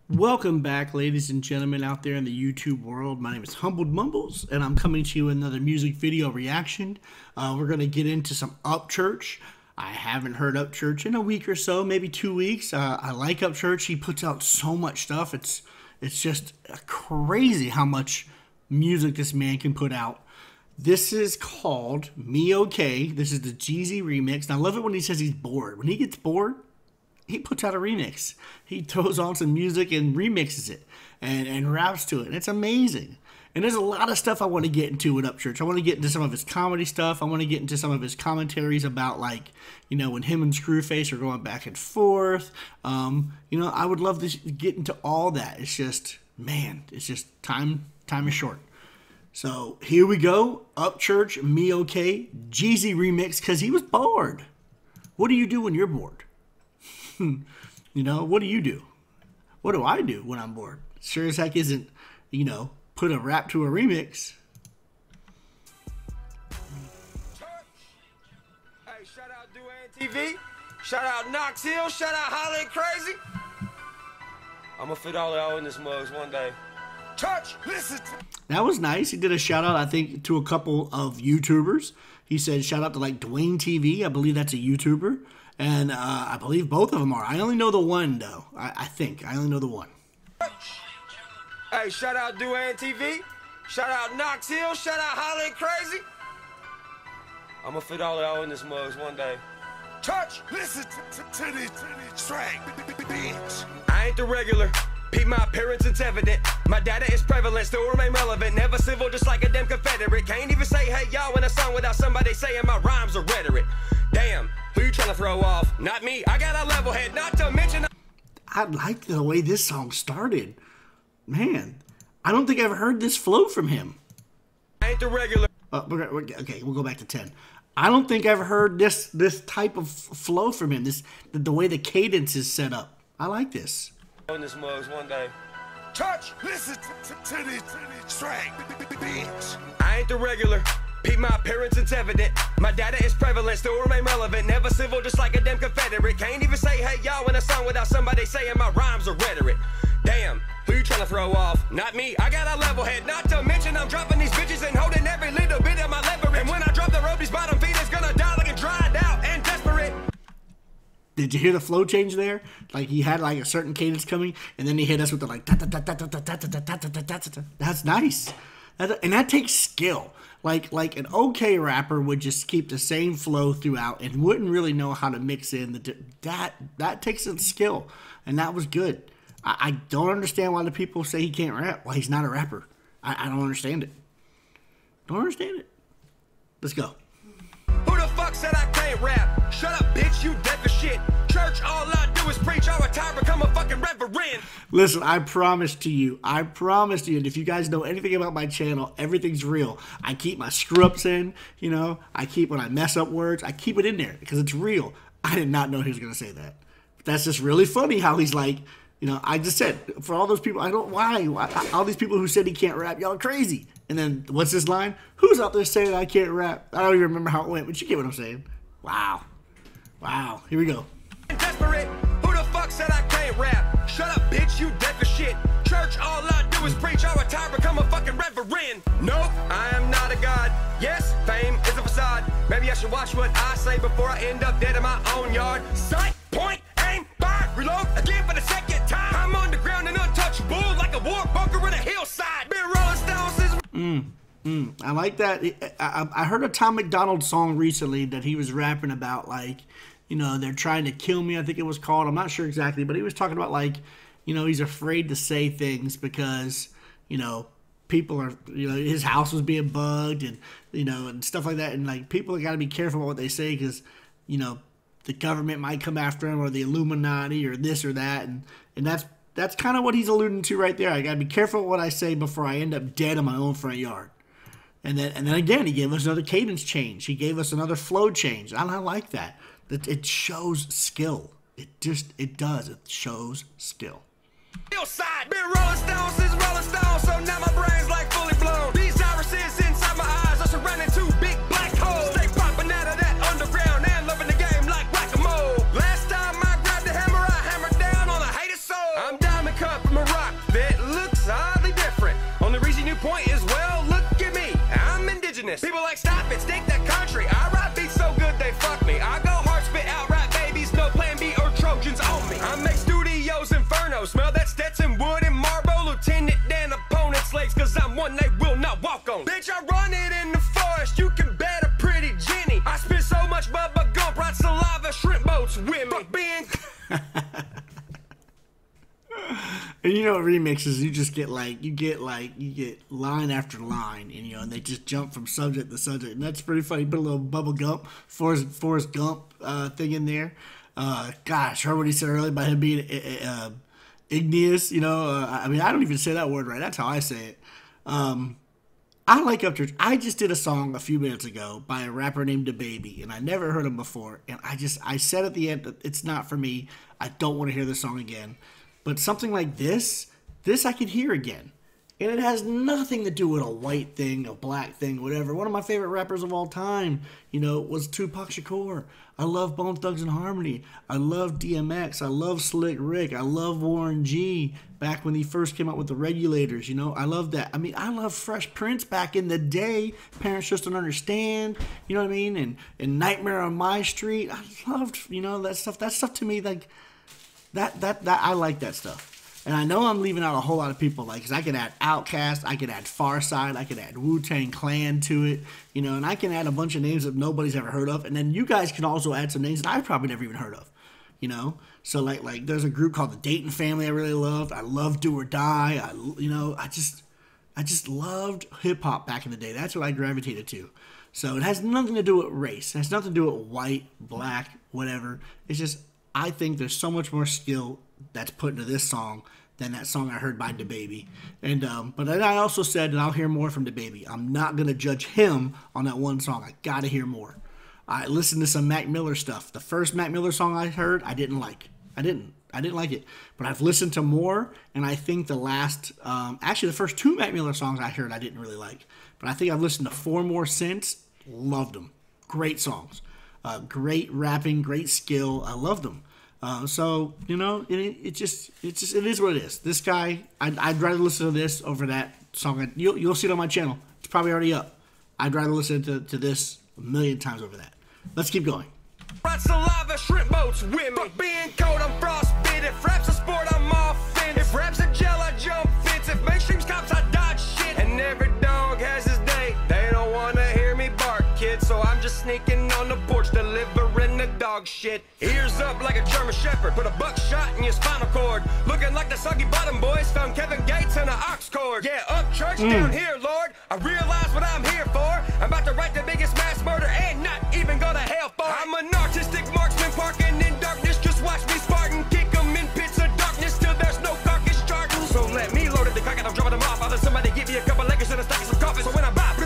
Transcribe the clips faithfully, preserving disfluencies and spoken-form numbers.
Welcome back, ladies and gentlemen, out there in the YouTube world. My name is Humbled Mumbles, and I'm coming to you with another music video reaction. Uh, we're going to get into some Upchurch. I haven't heard Upchurch in a week or so, maybe two weeks. Uh, I like Upchurch. He puts out so much stuff. It's it's just crazy how much music this man can put out. This is called Me Okay. This is the Jeezy remix. And I love it when he says he's bored. When he gets bored, he puts out a remix. He throws on some music and remixes it and, and raps to it. And it's amazing. And there's a lot of stuff I want to get into with Upchurch. I want to get into some of his comedy stuff. I want to get into some of his commentaries about, like, you know, when him and Screwface are going back and forth. Um, you know, I would love to get into all that. It's just, man, it's just time, time is short. So here we go. Upchurch, Me Okay, Jeezy remix, because he was bored. What do you do when you're bored? You know, what do you do? What do I do when I'm bored? Sure as heck isn't, you know, put a rap to a remix. Hey, shout out Duane T V. Shout out Knox Hill. Shout out Holly and Crazy. I'm gonna fit all y'all in this mugs one day. Church, listen. That was nice. He did a shout out, I think, to a couple of YouTubers. He said shout out to like Duane T V. I believe that's a YouTuber. And uh, I believe both of them are. I only know the one, though. I, I think. I only know the one. Hey, shout out Duane T V. Shout out Knox Hill. Shout out Holly and Crazy. I'm gonna fit all y'all in this mugs one day. Church, listen to, to, to this, to this track, bitch. I ain't the regular. Peep my appearance, it's evident. My data is prevalent, still remain relevant. Never civil, just like a damn Confederate. Can't even say hey y'all in a song without somebody saying my rhymes are rhetoric. Damn, who you trying to throw off? Not me, I got a level head, not to mention. I like the way this song started. Man, I don't think I've ever heard this flow from him. I ain't the regular. Uh, okay, we'll go back to ten. I don't think I've heard this this type of flow from him. This the, the way the cadence is set up. I like this. On this mugs one day. Church, listen to, to, to this, to this track, bitch. I ain't the regular. Peep my appearance, it's evident. My data is prevalent, still remain relevant. Never civil, just like a damn Confederate. Can't even say hey y'all in a song without somebody saying my rhymes are rhetoric. Damn, who you trying to throw off? Not me, I got a level head. Not to mention I'm dropping these bitches and holding every little bit of my leverage. And when I drop the rope, these bottom feet is gonna die like a dried out and desperate. Did you hear the flow change there? Like he had like a certain cadence coming, and then he hit us with the like. That's nice, and that takes skill. Like like an okay rapper would just keep the same flow throughout and wouldn't really know how to mix in the that that takes some skill, and that was good. I, I don't understand why the people say he can't rap. Why he's not a rapper? I, I don't understand it. Don't understand it. Let's go. Who the fuck said I can't rap? Shut up, bitch, you deaf as shit. Church, all I do is preach. I'll retire, become a fucking reverend. Listen, I promise to you, I promise to you, and if you guys know anything about my channel, everything's real. I keep my screw-ups in, you know, I keep when I mess up words, I keep it in there because it's real. I did not know he was going to say that. But that's just really funny how he's like, you know, I just said, for all those people, I don't, why? why? All these people who said he can't rap, y'all are crazy. And then, what's this line? Who's out there saying I can't rap? I don't even remember how it went, but you get what I'm saying. Wow. Wow. Here we go. Desperate. Who the fuck said I can't rap? Shut up, bitch, you deaf as shit. Church, all I do is preach. I'll retire, become a fucking reverend. Nope, I am not a god. Yes, fame is a facade. Maybe I should watch what I say before I end up dead in my own yard. Sight, point, aim, fire, reload again for the second time. I'm underground and untouchable like a war bunker in a hillside. Been rolling stones since. Mm, mm, I like that. I, I heard a Tom McDonald song recently that he was rapping about, like, you know, they're trying to kill me, I think it was called. I'm not sure exactly, but he was talking about, like, you know, he's afraid to say things because, you know, people are, you know, his house was being bugged and, you know, and stuff like that. And, like, people got to be careful about what they say because, you know, the government might come after him or the Illuminati or this or that. And, and that's that's kind of what he's alluding to right there. I got to be careful what I say before I end up dead in my own front yard. And then, and then again, he gave us another cadence change. He gave us another flow change. And I like that. That it shows skill. It just, it does. It shows skill. Hillside, been rolling stones since rolling stones, so now my brain's like fully blown. These irises inside my eyes are surrounding two big black holes. Stay popping out of that underground and loving the game like whack-a-mole. Last time I grabbed the hammer, I hammered down on a hater's soul. I'm down cut from a rock that looks oddly different. Only reason you point is, well, look at me, I'm indigenous. People like, stop it, stick that country. I write beats so good they fuck me. I go hard, spit out rap babies, no plan B or Trojans on me. I make studios inferno, smell that Stetson wood and Marlboro. Lieutenant Dan opponents legs, cause I'm one they will not walk on. Bitch, I run it in the forest, you can bet a pretty Jenny. I spit so much bubba gum, brought saliva, shrimp boats with me. Being And you know, remixes, you just get like, you get like, you get line after line, and you know, and they just jump from subject to subject, and that's pretty funny. Put a little Bubba Gump, Forrest, Forrest Gump uh, thing in there. Uh, gosh, heard what he said earlier about him being uh, igneous, you know. Uh, I mean, I don't even say that word right. That's how I say it. Um, I like Upchurch. I just did a song a few minutes ago by a rapper named DaBaby, and I never heard him before. And I just, I said at the end that it's not for me. I don't want to hear this song again. But something like this, this I could hear again. And it has nothing to do with a white thing, a black thing, whatever. One of my favorite rappers of all time, you know, was Tupac Shakur. I love Bone Thugs and Harmony. I love D M X. I love Slick Rick. I love Warren G. Back when he first came out with the Regulators, you know. I love that. I mean, I love Fresh Prince back in the day. Parents Just Don't Understand, you know what I mean? And, and Nightmare on My Street. I loved, you know, that stuff. That stuff to me, like, that, that, that, I like that stuff. And I know I'm leaving out a whole lot of people, like, because I could add Outkast, I could add Pharcyde, I could add Wu-Tang Clan to it, you know, and I can add a bunch of names that nobody's ever heard of, and then you guys can also add some names that I've probably never even heard of, you know. So like, like there's a group called the Dayton Family I really loved. I love Do or Die. I, you know, I just, I just loved hip hop back in the day. That's what I gravitated to. So it has nothing to do with race. It has nothing to do with white, black, whatever. It's just, I think there's so much more skill that's put into this song than that song I heard by DaBaby. And um, but then I also said, and I'll hear more from DaBaby. I'm not gonna judge him on that one song. I gotta hear more. I listened to some Mac Miller stuff. The first Mac Miller song I heard, I didn't like. I didn't. I didn't like it. But I've listened to more, and I think the last, um, actually the first two Mac Miller songs I heard, I didn't really like. But I think I've listened to four more since. Loved them. Great songs. Uh, great rapping. Great skill. I loved them. Uh, so, you know, it, it just, it just, it is what it is. This guy, I'd, I'd rather listen to this over that song. You'll, you'll see it on my channel. It's probably already up. I'd rather listen to, to this a million times over that. Let's keep going. Saliva, shrimp boats with me. Fuck being cold, I'm frostbitten. If rap's a sport, I'm off in. If rap's a gel, I jump fence. If mainstream's cops, I dodge shit. And every dog has his day. They don't wanna hear me bark, kid. So I'm just sneaking on the porch, delivering the dog shit. Ears up like a German shepherd. Put a buckshot in your spinal cord. Looking like the Soggy Bottom Boys found Kevin Gates in an ox cord. Yeah, up church mm. down here, Lord. I realize what I'm here for. I'm about to write the biggest mass murder and not even go to hell for it. I'm an artistic marksman parking in darkness. Just watch me Spartan kick them in pits of darkness till there's no carcass charging. So let me load it the cock and I'm dropping them off. Other somebody give me a couple Lakers and a stack of some coffee. So when I bop,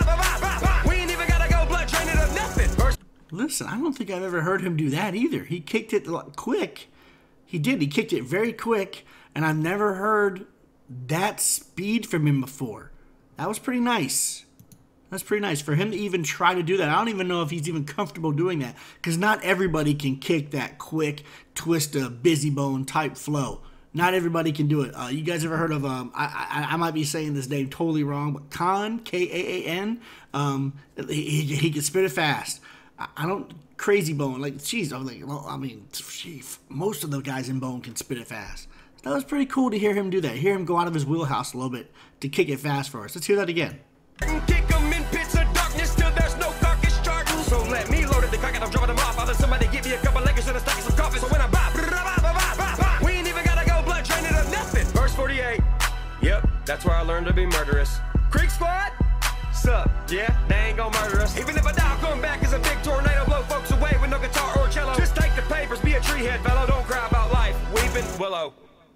we ain't even gotta go blood draining or nothing. First Listen, I don't think I've ever heard him do that either. He kicked it quick. He did. He kicked it very quick, and I've never heard that speed from him before. That was pretty nice. That's pretty nice. For him to even try to do that, I don't even know if he's even comfortable doing that, because not everybody can kick that quick, twist a busy bone type flow. Not everybody can do it. Uh, you guys ever heard of, um, I, I, I might be saying this name totally wrong, but Khan, K A A N, um, he, he, he can spit it fast. I don't, Crazy Bone, like, geez, I was like, well, I mean, geez, most of the guys in Bone can spit it fast. That was pretty cool to hear him do that. Hear him go out of his wheelhouse a little bit to kick it fast for us. Let's hear that again. Kick them in pits of darkness till there's no carcass charging. So let me load it the cock and I'm dropping them off. Other somebody give me a couple Lakers and a stack of some coffee. So when I bop, we ain't even gotta go blood draining or nothing. Verse forty-eight. Yep, that's where I learned to be murderous. Creek Squad? Sup? Yeah, they ain't gonna murder us. Even if I die, come back as a big tornado, blow folks away with no guitar or cello. Just take the papers, be a treehead fellow, don't cry about life. Weeping willow.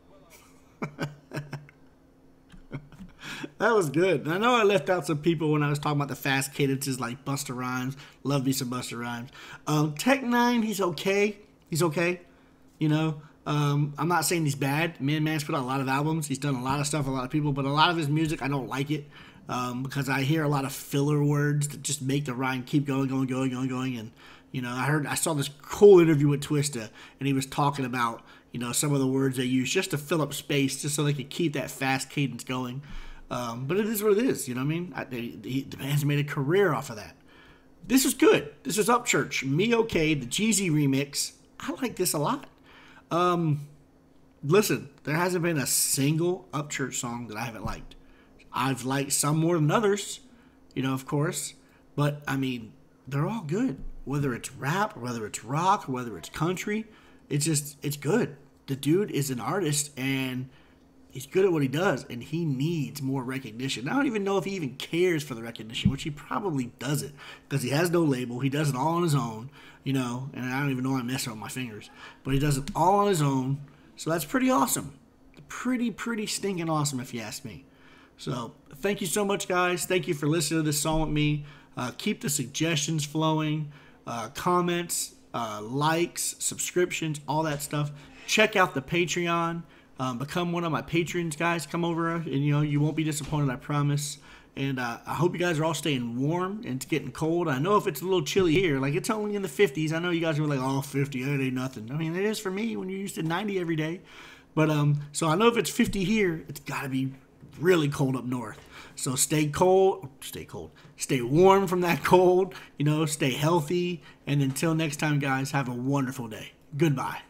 That was good. I know I left out some people when I was talking about the fast cadences like Busta Rhymes. Love me some Busta Rhymes. Um, Tech Nine, he's okay. He's okay. You know, um, I'm not saying he's bad. Man Man's put out a lot of albums. He's done a lot of stuff for a lot of people, but a lot of his music, I don't like it. Um, because I hear a lot of filler words that just make the rhyme keep going, going, going, going, going. And, you know, I heard, I saw this cool interview with Twista, and he was talking about, you know, some of the words they use just to fill up space, just so they could keep that fast cadence going. Um, but it is what it is, you know what I mean? I, they, they, the band's made a career off of that. This is good. This is Upchurch. Me Okay, the Jeezy remix. I like this a lot. Um, listen, there hasn't been a single Upchurch song that I haven't liked. I've liked some more than others, you know, of course. But, I mean, they're all good. Whether it's rap, whether it's rock, whether it's country, it's just, it's good. The dude is an artist, and he's good at what he does, and he needs more recognition. I don't even know if he even cares for the recognition, which he probably doesn't, because he has no label. He does it all on his own, you know, and I don't even know why I'm messing with my fingers. But he does it all on his own, so that's pretty awesome. Pretty, pretty stinking awesome, if you ask me. So, thank you so much, guys. Thank you for listening to this song with me. Uh, keep the suggestions flowing, uh, comments, uh, likes, subscriptions, all that stuff. Check out the Patreon. Um, become one of my patrons, guys. Come over, and you know you won't be disappointed, I promise. And uh, I hope you guys are all staying warm, and it's getting cold. I know if it's a little chilly here, like it's only in the fifties. I know you guys are like, oh, fifty, that ain't nothing. I mean, it is for me when you're used to ninety every day. But um, so I know if it's fifty here, it's got to be really cold up north. So stay cold, stay cold, stay warm from that cold. You know, stay healthy. And until next time, guys, have a wonderful day. Goodbye.